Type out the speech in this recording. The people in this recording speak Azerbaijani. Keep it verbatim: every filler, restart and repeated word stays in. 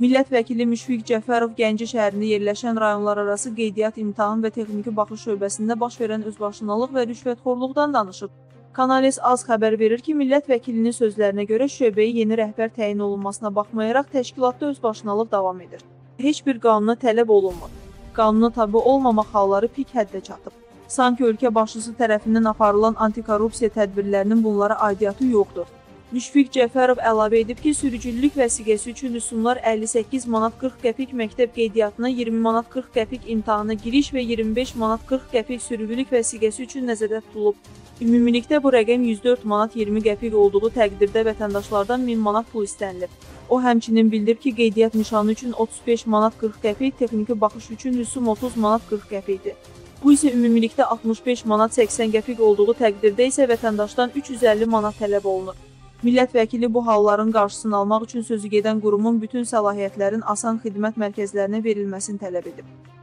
Millət vəkili Müşfiq Cəfərov Gəncə şəhərində yerləşən rayonlararası qeydiyyat imtahan və texniki baxış şöbəsində baş verən özbaşınalıq və rüşvətxorluqdan danışıb. Kanal S az xəbər verir ki, millət vəkilinin sözlərinə görə şöbəyə yeni rəhbər təyin olunmasına baxmayaraq təşkilatda özbaşınalıq davam edir. Heç bir qanuna tələb olunmur. Qanuna tabe olmamaq halları pik həddə çatıb. Sanki ölkə başçısı tərəfindən aparılan antikorrupsiya tədbirlərinin bunlara aidiyyatı yoxdur. Müşfiq Cəfərov əlavə edib ki, sürücülük vəsiqəsi üçün rüsumlar əlli səkkiz manat qırx qəpik məktəb qeydiyyatına, iyirmi manat qırx qəpik imtahana giriş və iyirmi beş manat qırx qəpik sürücülük vəsiqəsi üçün nəzərdə tutulub. Ümumilikdə bu rəqəm yüz dörd manat iyirmi qəpik olduğu təqdirdə vətəndaşlardan min manat pul istənilir. O həmçinin bildirib ki, qeydiyyat nişanı üçün otuz beş manat qırx qəpik, texniki baxış üçün rüsum otuz manat qırx qəpikdir. Bu isə ümumilikdə altmış beş manat səksən qəpik olduğu təqdirdə isə vətəndaşdan üç yüz əlli manat tələb olunur. Millət vəkili bu halların qarşısını almaq üçün sözü gedən qurumun bütün səlahiyyətlərin asan xidmət mərkəzlərinə verilməsini tələb edib.